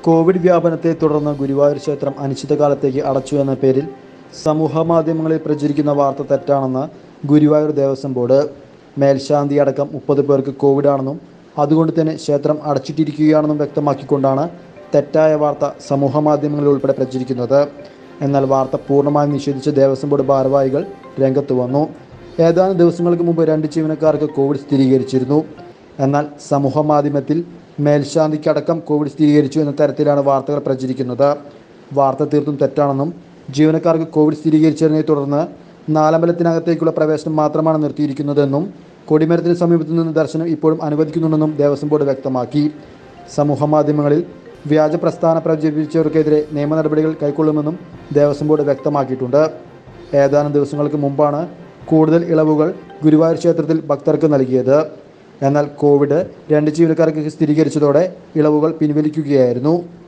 Covid വ്യാപനത്തെ തുടർന്ന് ഗുരുവായൂർ ക്ഷേത്രം അനിശ്ചിതകാലത്തേക്ക് അടച്ചു എന്ന പേരിൽ സമൂഹമാധ്യമങ്ങളിൽ പ്രചരിക്കുന്ന വാർത്ത തെറ്റാണെന്ന് ഗുരുവായൂർ ദേവസ്വം ബോർഡ്. മേൽശാന്തി അടക്കം 30 പേർക്ക് കോവിഡാണെന്നും അതുകൊണ്ട് തന്നെ ക്ഷേത്രം അടച്ചിട്ടിരിക്കുകയാണെന്നും വ്യക്തമാക്കിക്കൊണ്ടാണ് തെറ്റായ വാർത്ത സമൂഹമാധ്യമങ്ങളിൽ ഉൾപ്പെടെ പ്രചരിക്കുന്നത്. എന്നാൽ വാർത്ത പൂർണ്ണമായും നിഷേധിച്ച ദേവസ്വം ബോർഡ് ഭാരവാഹികൾ രംഗത്ത് വന്നു. ഏതാനും ദിവസങ്ങൾക്ക് മുമ്പ് 2 ജീവനക്കാർക്ക് കോവിഡ് സ്ഥിരീകരിച്ചിരുന്നു. എന്നാൽ സമൂഹമാധ്യമത്തിൽ മേൽശാന്തിക്കടക്കം കോവിഡ് സ്ഥിരീകരിച്ചു എന്ന തരത്തിലാണ് വാർത്തകൾ പ്രചരിക്കുന്നത്. വാർത്ത തീർത്തും തെറ്റാണെന്നും ജീവനക്കാർക്ക് കോവിഡ് സ്ഥിരീകരിച്ചതിനെ തുടർന്ന് നാലമ്പലത്തിനകത്തേക്കുള്ള പ്രവേശനം മാത്രമാണ് നിർത്തിയിരിക്കുന്നതെന്നും കൊടിമരത്തിന് സമീപത്തു നിന്ന് ദർശനം ഇപ്പോഴും അനുവദിക്കുന്നുണ്ടെന്നും ദേവസ്വം ബോർഡ് വ്യക്തമാക്കി. സമൂഹമാധ്യമങ്ങളിൽ വ്യാജ പ്രസ്താവന പ്രചരിപ്പിച്ചവർക്കെതിരെ നിയമ നടപടികൾ കൈക്കൊള്ളുമെന്നും ദേവസ്വം ബോർഡ് വ്യക്തമാക്കിയിട്ടുണ്ട്. ഏതാനും ദിവസങ്ങൾക്ക് മുമ്പാണ് കൂടുതൽ ഇളവുകൾ ഗുരുവായൂർ ക്ഷേത്രത്തിൽ ഭക്തർക്ക് നൽകിയത്. എന്നാൽ കോവിഡ് 2 ജീവനക്കാർക്ക് സ്ഥിരീകരിച്ചതോടെ ഇളവുകൾ പിൻവലിക്കുകയായിരുന്നു.